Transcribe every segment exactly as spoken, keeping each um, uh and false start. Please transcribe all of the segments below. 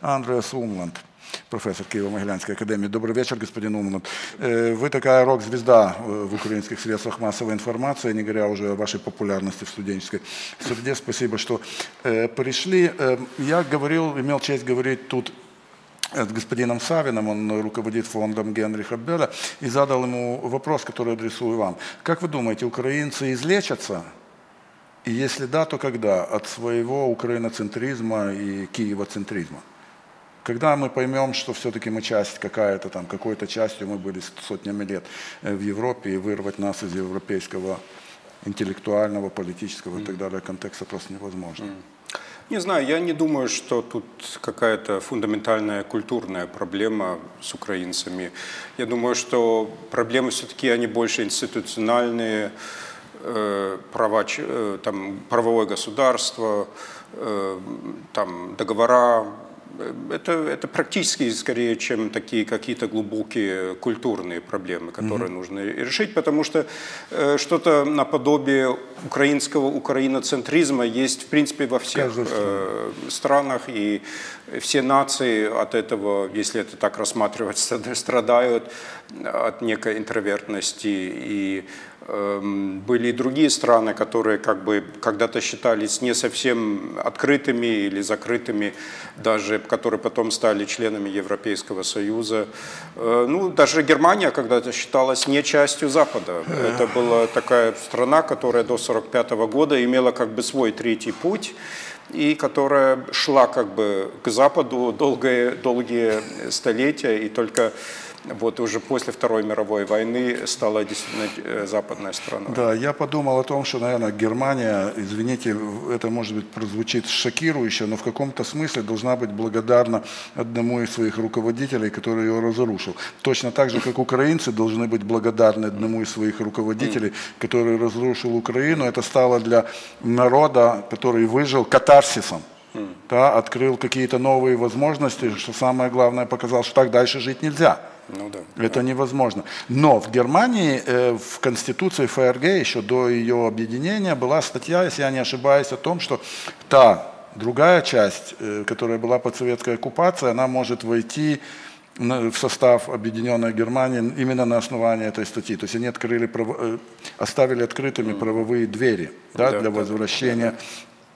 Андреас Умланд, профессор Киево-Могилянской академии. Добрый вечер, господин Умланд. Вы такая рок-звезда в украинских средствах массовой информации, не говоря уже о вашей популярности в студенческой среде. Спасибо, что пришли. Я говорил, имел честь говорить тут с господином Савиным, он руководит фондом Генриха Белля, и задал ему вопрос, который адресую вам. Как вы думаете, украинцы излечатся? И если да, то когда? От своего украиноцентризма и киевоцентризма? Когда мы поймем, что все-таки мы часть какая-то там, какой-то частью мы были сотнями лет в Европе, и вырвать нас из европейского интеллектуального, политического и так далее контекста просто невозможно? Не знаю, я не думаю, что тут какая-то фундаментальная культурная проблема с украинцами. Я думаю, что проблемы все-таки они больше институциональные, э, права, э, там, правовое государство, э, там, договора. Это, это практически скорее, чем такие какие-то глубокие культурные проблемы, которые mm-hmm. нужно решить, потому что э, что-то наподобие украинского украиноцентризма есть в принципе во всех э, странах, и все нации от этого, если это так рассматривать, страдают от некой интровертности. И э, были и другие страны, которые как бы когда-то считались не совсем открытыми или закрытыми, даже которые потом стали членами Европейского Союза. Э, ну, даже Германия когда-то считалась не частью Запада. Это была такая страна, которая до сорок пятого года имела как бы свой третий путь, и которая шла как бы к Западу долгие, долгие столетия, и только вот уже после Второй мировой войны стала действительно западная страна. Да, я подумал о том, что, наверное, Германия, извините, это, может быть, прозвучит шокирующе, но в каком-то смысле должна быть благодарна одному из своих руководителей, который ее разрушил. Точно так же, как украинцы должны быть благодарны одному из своих руководителей, который разрушил Украину. Это стало для народа, который выжил, катарсисом. Да, открыл какие-то новые возможности, что самое главное, показал, что так дальше жить нельзя. Ну, да, это да. невозможно. Но в Германии, э, в Конституции ФРГ, еще до ее объединения, была статья, если я не ошибаюсь, о том, что та другая часть, э, которая была под советской оккупацией, она может войти в состав объединенной Германии именно на основании этой статьи. То есть они открыли, право, оставили открытыми правовые двери, да, да, для да, возвращения. Да, да.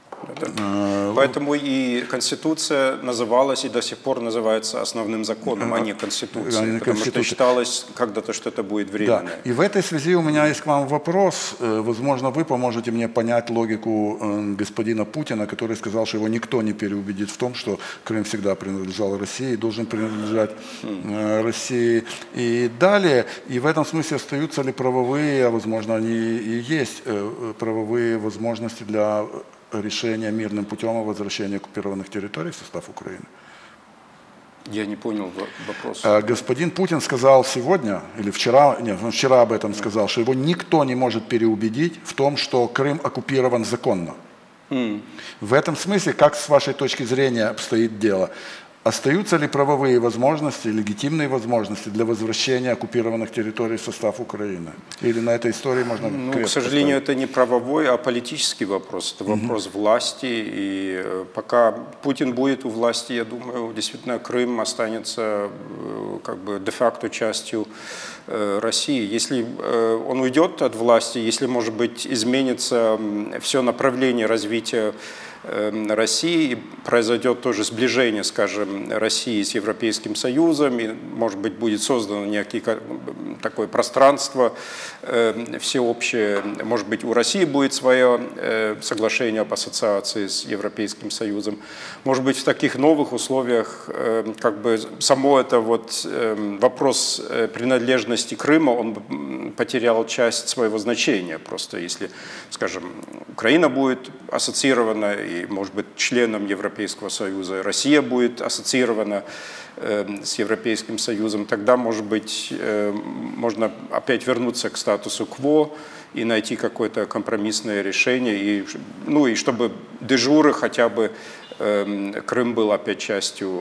Да. Поэтому и Конституция называлась и до сих пор называется основным законом, а не Конституцией, а не потому Конституция. Что считалось когда-то, что это будет временно. Да. И в этой связи у меня есть к вам вопрос. Возможно, вы поможете мне понять логику господина Путина, который сказал, что его никто не переубедит в том, что Крым всегда принадлежал России, должен принадлежать mm. России и далее. И в этом смысле остаются ли правовые, а возможно они и есть правовые возможности для решения мирным путем о возвращении оккупированных территорий в состав Украины? Я не понял вопрос. Господин Путин сказал сегодня, или вчера, нет, он вчера об этом сказал, что его никто не может переубедить в том, что Крым оккупирован законно. Mm. В этом смысле, как с вашей точки зрения обстоит дело? Остаются ли правовые возможности, легитимные возможности для возвращения оккупированных территорий в состав Украины? Или на этой истории можно... Ну, к сожалению, поставить? Это не правовой, а политический вопрос. Это вопрос угу. власти. И пока Путин будет у власти, я думаю, действительно Крым останется как бы де-факто частью России. Если он уйдет от власти, если, может быть, изменится все направление развития России, и произойдет тоже сближение, скажем, России с Европейским Союзом, и, может быть, будет создано некое такое пространство э, всеобщее, может быть, у России будет свое э, соглашение об ассоциации с Европейским Союзом, может быть, в таких новых условиях э, как бы само это вот э, вопрос принадлежности Крыма, он потерял часть своего значения, просто если, скажем, Украина будет ассоциирована и, может быть, членом Европейского Союза, Россия будет ассоциирована э, с Европейским Союзом, тогда, может быть, э, можно опять вернуться к статусу кво и найти какое-то компромиссное решение, и, ну, и чтобы де-журе хотя бы Крым был опять частью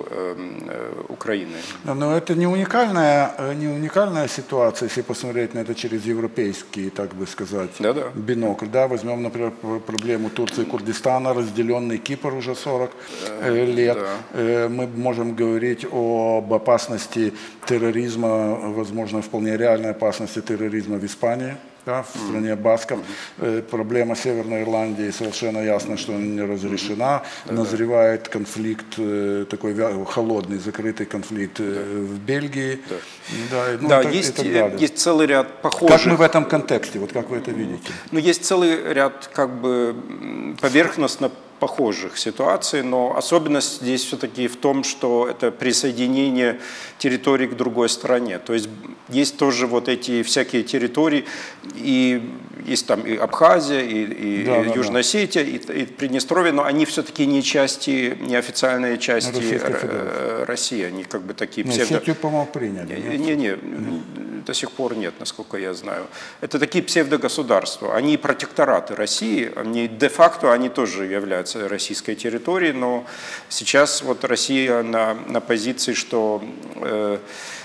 Украины. Но это не уникальная, не уникальная ситуация, если посмотреть на это через европейский, так бы сказать, Да-да. бинокль. Да, возьмем, например, проблему Турции и Курдистана, разделенный Кипр уже сорок лет. Да. Мы можем говорить об опасности терроризма, возможно, вполне реальной опасности терроризма в Испании. Да, в стране басков. Mm-hmm. Проблема Северной Ирландии совершенно ясно, что она не разрешена. Mm-hmm. Назревает конфликт, такой холодный, закрытый конфликт mm-hmm. в Бельгии. Mm-hmm. Да, ну, да так, есть, есть целый ряд похожих... Как мы в этом контексте, вот как вы это видите? Ну, есть целый ряд как бы поверхностно похожих ситуаций, но особенность здесь все-таки в том, что это присоединение территорий к другой стране. То есть есть тоже вот эти всякие территории, и есть там и Абхазия, и, и да, да, Южная да. Осетия, и, и Приднестровье, но они все-таки не части, не официальные части России, они как бы такие псевдо... Осетию, по-моему, приняли. Не-не, mm. до сих пор нет, насколько я знаю. Это такие псевдогосударства, они протектораты России, они де-факто, они тоже являются российской территорией, но сейчас вот Россия на, на позиции, что э,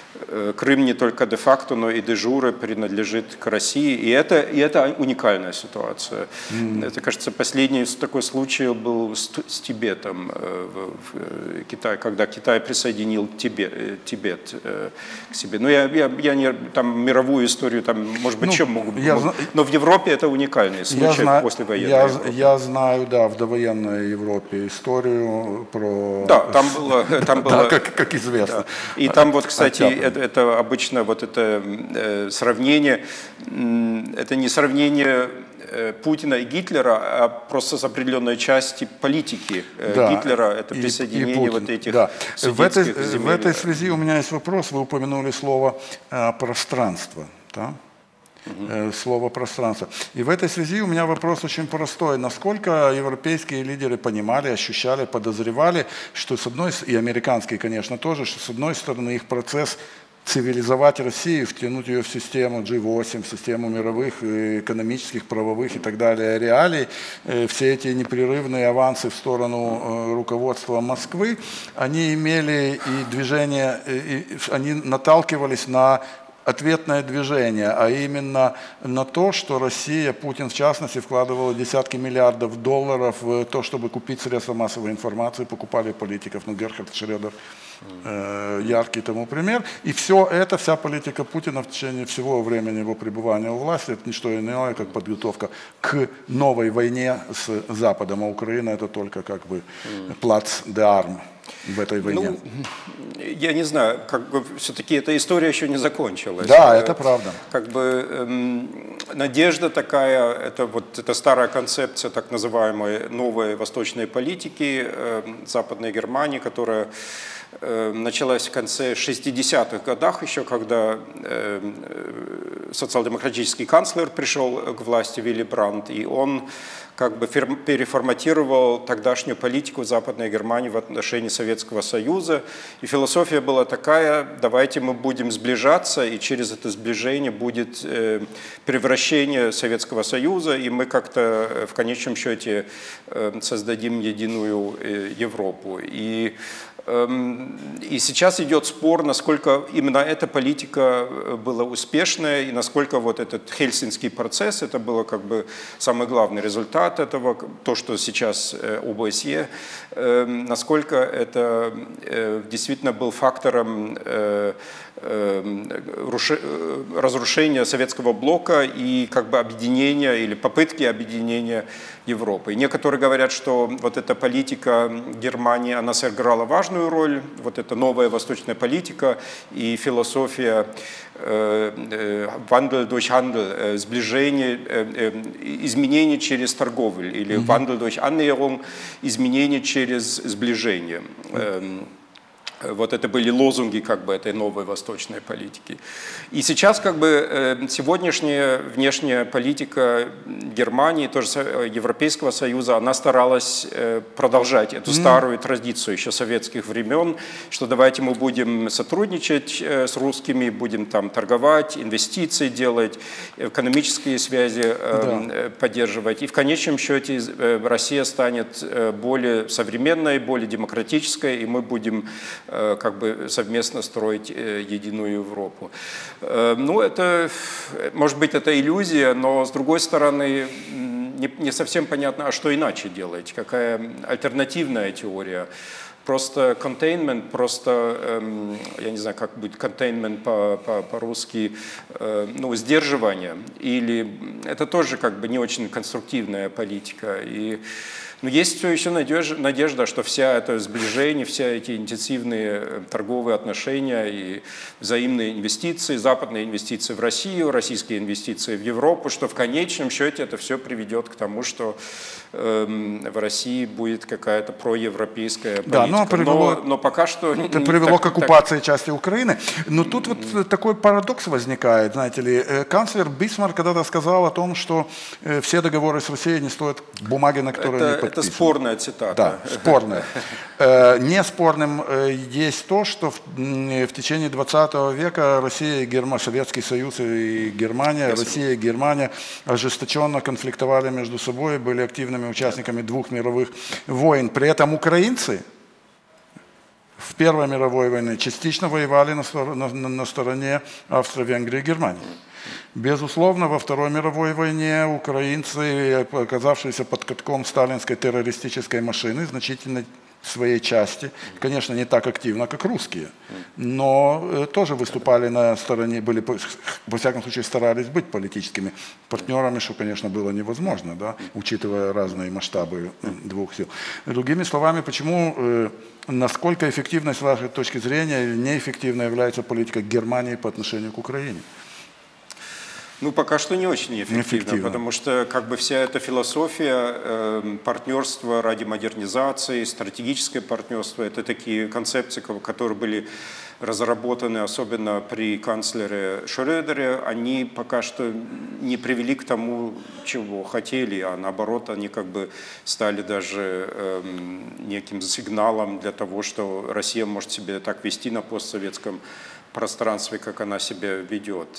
Крым не только де-факто, но и де-журе принадлежит к России, и это, и это уникальная ситуация. Mm. Это, кажется, последний такой случай был с, с Тибетом э, в, в Китае, когда Китай присоединил Тибет, Тибет э, к себе. Но я, я, я не, там мировую историю, там, может быть, ну, чем могут быть, зна... но в Европе это уникальный случай зна... послевоенной я, Европы. Я знаю, да, в довоенной Европе историю про... Да, там было... Там было... да, как, как известно. Да. И там вот, кстати, это, это обычно вот это э, сравнение, э, это не сравнение э, Путина и Гитлера, а просто с определенной части политики э, да. Гитлера, это присоединение и, и вот этих да. в, этой, земель. в этой связи у меня есть вопрос, вы упомянули слово э, «пространство». Да? Угу. Слово «пространство». И в этой связи у меня вопрос очень простой. Насколько европейские лидеры понимали, ощущали, подозревали, что с одной, и американские, конечно, тоже, что с одной стороны их процесс цивилизовать Россию, втянуть ее в систему джи восемь, в систему мировых экономических, правовых и так далее реалий, все эти непрерывные авансы в сторону руководства Москвы, они имели и движение, и они наталкивались на ответное движение, а именно на то, что Россия, Путин в частности, вкладывала десятки миллиардов долларов в то, чтобы купить средства массовой информации, покупали политиков, ну, Герхард Шредер, э, яркий тому пример. И все это, вся политика Путина в течение всего времени его пребывания у власти, это не что иное, как подготовка к новой войне с Западом, а Украина это только как бы плац де арм в этой войне. Ну, я не знаю, как бы все-таки эта история еще не закончилась. Да, это правда. Как бы эм, надежда такая, это вот эта старая концепция так называемой новой восточной политики э, Западной Германии, которая э, началась в конце шестидесятых годах, еще когда э, социал-демократический канцлер пришел к власти Вилли Брандт, и он как бы переформатировал тогдашнюю политику Западной Германии в отношении Советского Союза. И философия была такая: давайте мы будем сближаться, и через это сближение будет э, превращение Советского Союза, и мы как-то в конечном счете э, создадим единую э, Европу. И И сейчас идет спор, насколько именно эта политика была успешная, и насколько вот этот Хельсинский процесс, это был как бы самый главный результат этого, то, что сейчас ОБСЕ, насколько это действительно был фактором разрушения советского блока и как бы объединения или попытки объединения Европы. И некоторые говорят, что вот эта политика Германии, она сыграла важную роль, вот эта новая восточная политика и философия Wandel durch Handel, сближение, изменение через торговлю, или Wandel durch Annäherung, изменение через сближение. Вот это были лозунги как бы этой новой восточной политики. И сейчас как бы сегодняшняя внешняя политика Германии, тоже Европейского Союза, она старалась продолжать эту старую традицию еще советских времен, что давайте мы будем сотрудничать с русскими, будем там торговать, инвестиции делать, экономические связи да. поддерживать. И в конечном счете Россия станет более современной, более демократической, и мы будем как бы совместно строить единую Европу. Ну, это, может быть, это иллюзия, но, с другой стороны, не, не совсем понятно, а что иначе делать, какая альтернативная теория. Просто containment, просто, эм, я не знаю, как будет containment по-русски, э, ну, сдерживание, или это тоже как бы не очень конструктивная политика. И но есть все еще надежда, надежда, что вся это сближение, все эти интенсивные торговые отношения и взаимные инвестиции, западные инвестиции в Россию, российские инвестиции в Европу, что в конечном счете это все приведет к тому, что э, в России будет какая-то проевропейская политика. Да, но, привело, но, но пока что... Это привело так, к оккупации так... части Украины. Но тут вот такой парадокс возникает, знаете ли. Канцлер Бисмарк когда-то сказал о том, что все договоры с Россией не стоят бумаги, на которые это, не подписаны. Это спорная цитата. Да, спорная. Неспорным есть то, что в, в течение двадцатого века Россия и Германия, Советский Союз и Германия, Россия и Германия ожесточенно конфликтовали между собой, были активными участниками двух мировых войн. При этом украинцы в Первой мировой войне частично воевали на, на, на стороне Австро-Венгрии и Германии. Безусловно, во Второй мировой войне украинцы, оказавшиеся под катком сталинской террористической машины, значительной своей части, конечно, не так активно, как русские, но тоже выступали на стороне, были, во всяком случае, старались быть политическими партнерами, что, конечно, было невозможно, да, учитывая разные масштабы двух сил. Другими словами, почему, насколько эффективной, с вашей точки зрения, неэффективной является политика Германии по отношению к Украине? Ну, пока что не очень эффективно, эффективно. Потому что как бы вся эта философия э, партнерства ради модернизации, стратегическое партнерство, это такие концепции, которые были разработаны особенно при канцлере Шрёдере, они пока что не привели к тому, чего хотели, а наоборот, они как бы стали даже э, неким сигналом для того, что Россия может себя так вести на постсоветском пространстве, как она себя ведет.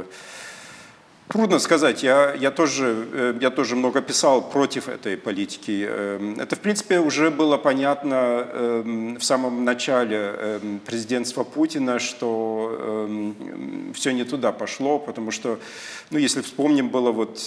Трудно сказать, я, я, тоже, я тоже много писал против этой политики. Это, в принципе, уже было понятно в самом начале президентства Путина, что все не туда пошло, потому что, ну, если вспомним, был вот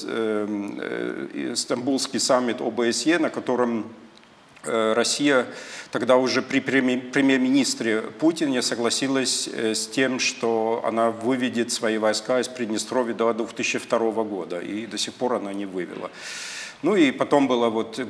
Стамбульский саммит О Бэ Эс Е, на котором Россия тогда уже при премьер-министре Путине согласилась с тем, что она выведет свои войска из Приднестровья до две тысячи второго года, и до сих пор она не вывела. Ну и потом была вот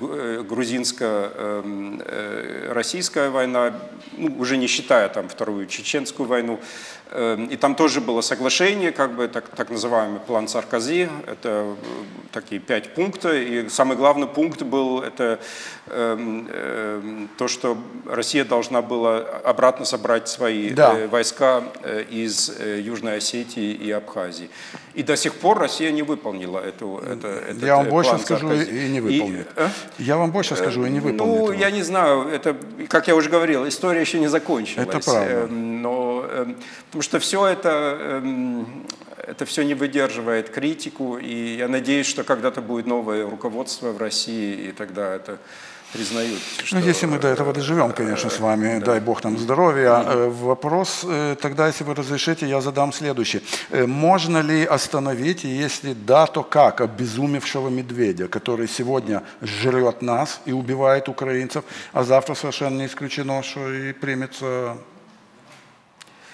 грузинско-российская война, ну, уже не считая там вторую чеченскую войну. И там тоже было соглашение, как бы так, так называемый план Саркози, это такие пять пунктов. И самый главный пункт был это э, э, то, что Россия должна была обратно собрать свои да. э, войска э, из э, Южной Осетии и Абхазии. И до сих пор Россия не выполнила эту, это, этот Я вам больше план скажу Саркози. И не выполнит. И, а? Я вам больше скажу и не выполнит. Ну, его. я не знаю, это, как я уже говорил, история еще не закончилась. Это правда. Но, потому что все это, это все не выдерживает критику, и я надеюсь, что когда-то будет новое руководство в России, и тогда это признают. Что, ну, если мы до этого доживем, конечно, с вами, да. дай Бог нам здоровья. Mm-hmm. Вопрос тогда, если вы разрешите, я задам следующий. Можно ли остановить, и если да, то как, обезумевшего медведя, который сегодня жрет нас и убивает украинцев, а завтра совершенно не исключено, что и примется...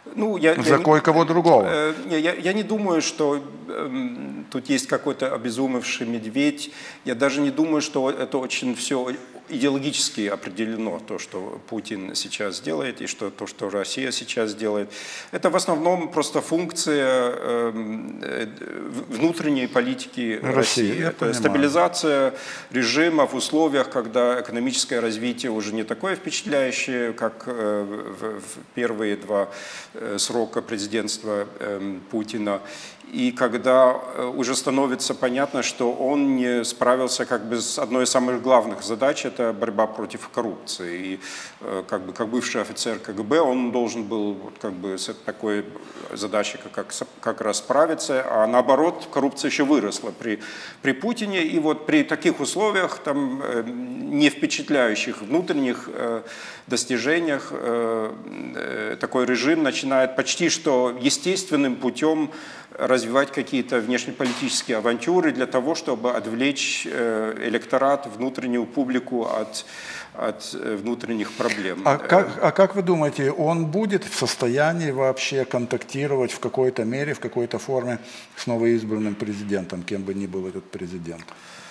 Ну, я, За я, кое-кого другого. Э, я, я не думаю, что э, тут есть какой-то обезумевший медведь. Я даже не думаю, что это очень все идеологически определено, то, что Путин сейчас делает и что, то, что Россия сейчас делает. Это в основном просто функция э, внутренней политики России. России. Это понимаю. Стабилизация режима в условиях, когда экономическое развитие уже не такое впечатляющее, как э, в, в первые два э, срока президентства э, Путина. И когда уже становится понятно, что он не справился как бы с одной из самых главных задач, это борьба против коррупции. И как бы как бывший офицер ка гэ бэ он должен был как бы с такой задачей как, как раз справиться, а наоборот коррупция еще выросла при, при Путине. И вот при таких условиях, там, не впечатляющих внутренних достижениях, такой режим начинает почти что естественным путем развивать какие-то внешнеполитические авантюры для того, чтобы отвлечь электорат, внутреннюю публику от, от внутренних проблем. А как, а как вы думаете, он будет в состоянии вообще контактировать в какой-то мере, в какой-то форме с новоизбранным президентом, кем бы ни был этот президент?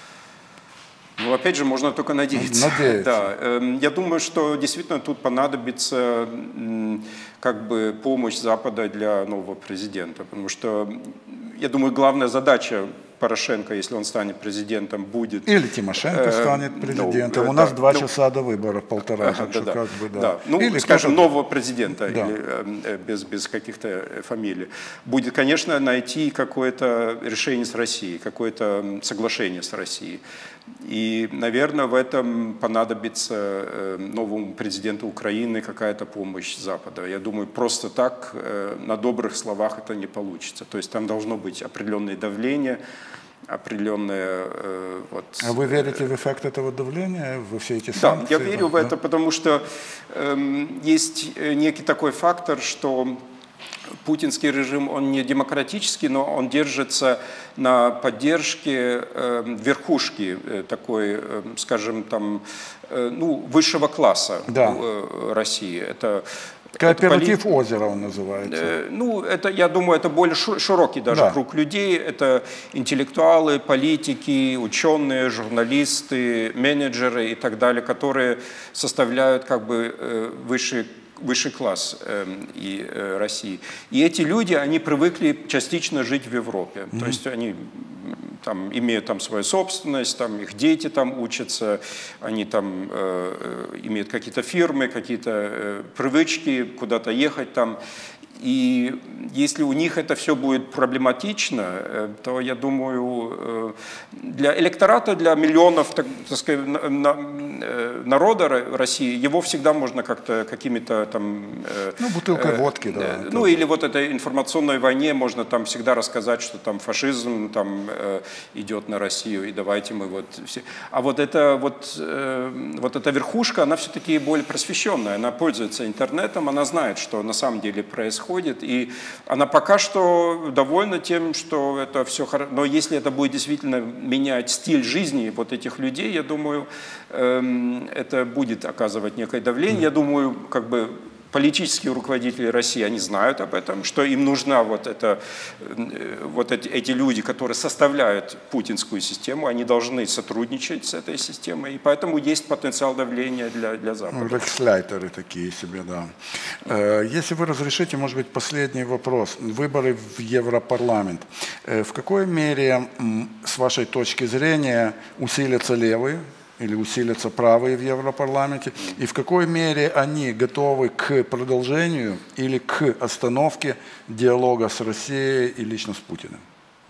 Ну, опять же, можно только надеяться. Надеяться. Да. Я думаю, что действительно тут понадобится как бы помощь Запада для нового президента, потому что, я думаю, главная задача Порошенко, если он станет президентом, будет... Или Тимошенко станет президентом. Ну, У нас да, два ну, часа до выборов, полтора. Ага, да, да, как бы, да. Да. Ну, или скажем, нового президента, да. или, без, без каких-то фамилий. Будет, конечно, найти какое-то решение с Россией, какое-то соглашение с Россией. И, наверное, в этом понадобится новому президенту Украины какая-то помощь Запада. Я думаю, просто так на добрых словах это не получится. То есть там должно быть определенное давление, определенное... Э, вот, а вы верите в эффект этого давления, во все эти Да, санкции? я верю да? в это, потому что э, есть некий такой фактор, что путинский режим, он не демократический, но он держится на поддержке э, верхушки э, такой, э, скажем, там, э, ну, высшего класса да. э, России. Это Кооператив поли... озера он называется. Э, ну, это, я думаю, это более широкий даже да. круг людей. Это интеллектуалы, политики, ученые, журналисты, менеджеры и так далее, которые составляют как бы э, высший высший класс э, и, э, России. И эти люди, они привыкли частично жить в Европе. Mm-hmm. То есть они там, имеют там свою собственность, там, их дети там учатся, они там э, имеют какие-то фирмы, какие-то э, привычки куда-то ехать там. И если у них это все будет проблематично, то, я думаю, для электората, для миллионов, так, так сказать, народа России, его всегда можно как-то какими-то там... Ну, бутылкой э, водки, да. Э, ну, или вот этой информационной войне можно там всегда рассказать, что там фашизм там э, идет на Россию, и давайте мы вот все... А вот эта вот, э, вот эта верхушка, она все-таки более просвещенная, она пользуется интернетом, она знает, что на самом деле происходит, и она пока что довольна тем, что это все хорошо. Но если это будет действительно менять стиль жизни вот этих людей, я думаю, это будет оказывать некое давление. Я думаю, как бы политические руководители России, они знают об этом, что им нужна вот, это, вот эти, эти люди, которые составляют путинскую систему, они должны сотрудничать с этой системой, и поэтому есть потенциал давления для, для Запада. Ну, рексляйтеры такие себе, да. Если вы разрешите, может быть, последний вопрос. Выборы в Европарламент. В какой мере, с вашей точки зрения, усилятся левые или усилятся правые в Европарламенте, и в какой мере они готовы к продолжению или к остановке диалога с Россией и лично с Путиным?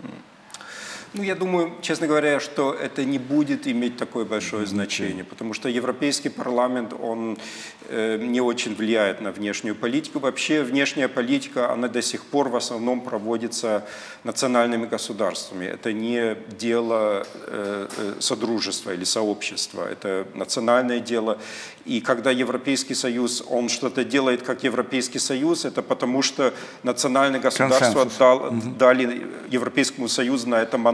Ну, я думаю, честно говоря, что это не будет иметь такое большое значение, потому что Европейский парламент, он э, не очень влияет на внешнюю политику. Вообще внешняя политика, она до сих пор в основном проводится национальными государствами. Это не дело э, содружества или сообщества, это национальное дело. И когда Европейский Союз, он что-то делает как Европейский Союз, это потому что национальные государства дал, дали Европейскому Союзу на это мандат,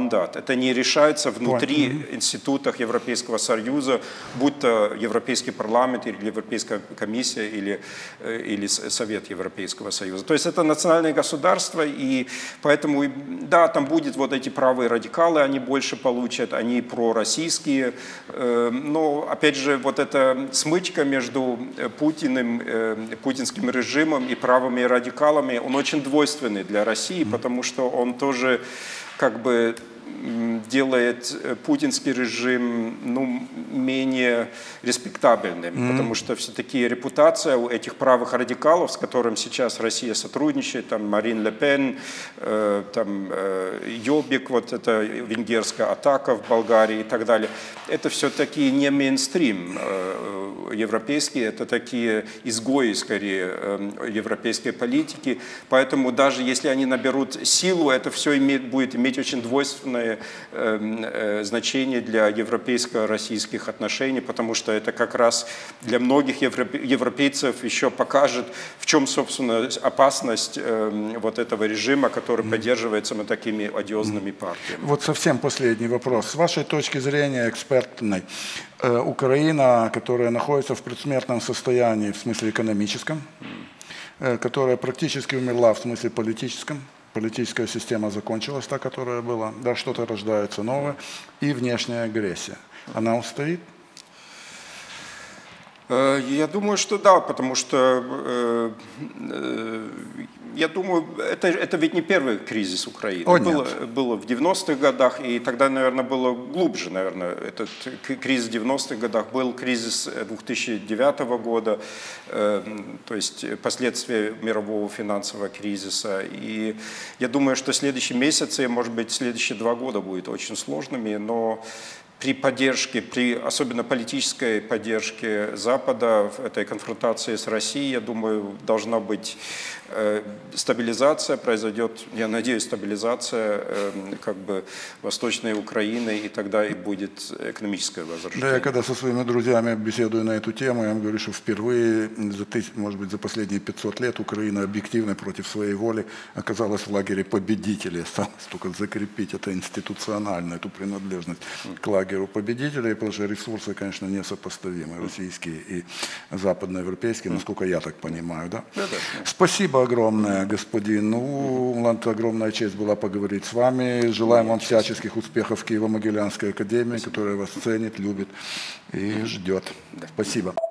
мандат. Это не решается внутри mm-hmm. институтов Европейского Союза, будь то Европейский парламент или Европейская комиссия или, или Совет Европейского Союза. То есть это национальное государство, и поэтому, да, там будет вот эти правые радикалы, они больше получат, они пророссийские, но, опять же, вот эта смычка между Путиным, путинским режимом и правыми радикалами, он очень двойственный для России, потому что он тоже как бы делает путинский режим ну, менее респектабельным, mm-hmm. потому что все-таки репутация у этих правых радикалов, с которыми сейчас Россия сотрудничает, там Марин Ле Пен, э, там э, Йобик, вот это венгерская атака в Болгарии и так далее, это все-таки не мейнстрим э, европейский, это такие изгои, скорее, э, европейской политики, поэтому даже если они наберут силу, это все имеет, будет иметь очень двойственное значение для европейско-российских отношений, потому что это как раз для многих европейцев еще покажет, в чем, собственно, опасность вот этого режима, который поддерживается вот такими одиозными партиями. Вот совсем последний вопрос. С вашей точки зрения экспертной, Украина, которая находится в предсмертном состоянии в смысле экономическом, которая практически умерла в смысле политическом, политическая система закончилась, та, которая была, да, что-то рождается новое, и внешняя агрессия. Она устоит? Я думаю, что да, потому что, я думаю, это, это ведь не первый кризис Украины. О, было, было в девяностых годах, и тогда, наверное, было глубже, наверное, этот кризис в девяностых годах. Был кризис две тысячи девятого года, то есть последствия мирового финансового кризиса. И я думаю, что следующие месяцы, может быть, следующие два года будут очень сложными, но при поддержке, при особенно политической поддержке Запада в этой конфронтации с Россией, я думаю, должна быть э, стабилизация, произойдет, я надеюсь, стабилизация э, как бы Восточной Украины, и тогда и будет экономическое возвращение. Да, я когда со своими друзьями беседую на эту тему, я им говорю, что впервые, за тысяч, может быть, за последние пятьсот лет Украина объективно против своей воли оказалась в лагере победителей. Осталось только закрепить это институционально, эту принадлежность к лагерю победителей, потому что ресурсы, конечно, несопоставимы, российские и западноевропейские, насколько я так понимаю. Да? Да, да. Спасибо огромное, господин. Ну, огромная честь была поговорить с вами. Желаем вам всяческих успехов в Киево-Могилянской академии, которая вас ценит, любит и ждет. Спасибо.